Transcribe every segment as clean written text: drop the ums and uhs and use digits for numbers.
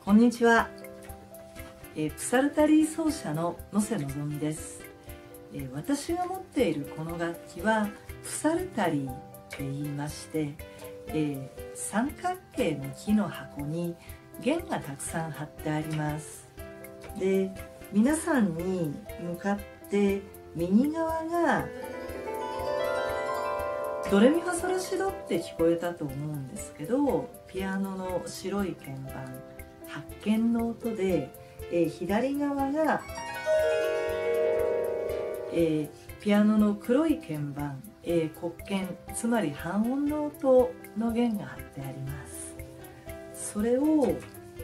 こんにちは。プサルタリー奏者の野瀬のぞみです。私が持っているこの楽器はプサルタリーと言いまして、三角形の木の箱に弦がたくさん貼ってあります。で、皆さんに向かって右側がドレミファソラシドって聞こえたと思うんですけど、ピアノの白い鍵盤発見の音で、左側が、ピアノの黒い鍵盤、黒鍵、つまり半音の音の弦が貼ってあります。それを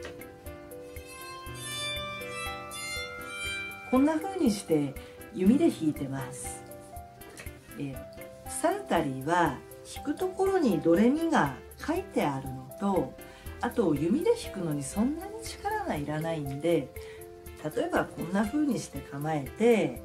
こんな風にして弓で弾いてます。プサルタリーは弾くところにドレミが書いてあるのと、あと弓で弾くのにそんなに力がいらないんで、例えばこんな風にして構えて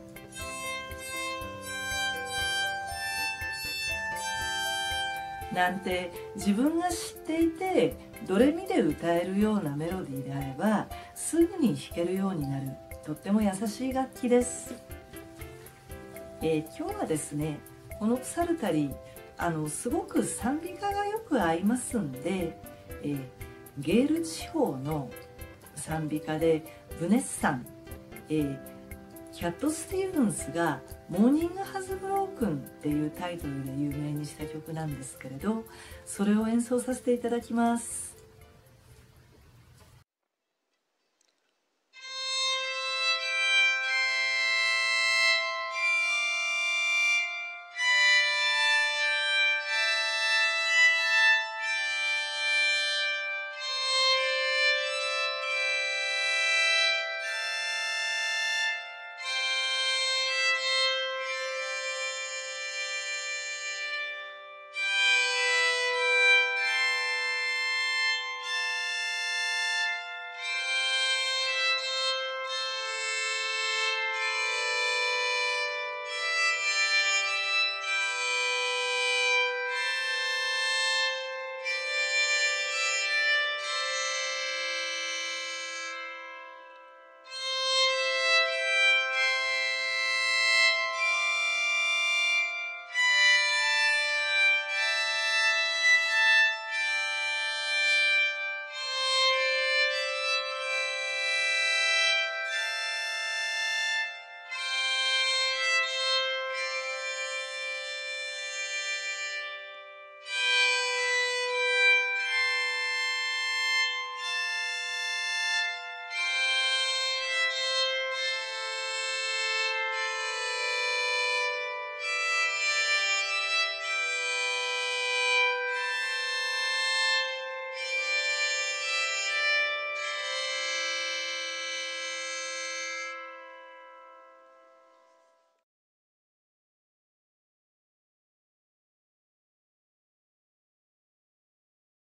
なんて自分が知っていてドレミで歌えるようなメロディーであればすぐに弾けるようになる、とっても優しい楽器です。今日はですね、このプサルタリーすごく賛美歌がよく合いますんで、ゲール地方の賛美歌でブネッサン、キャット・スティーブンスが「モーニング・ハズ・ブロークン」っていうタイトルで有名にした曲なんですけれど、それを演奏させていただきます。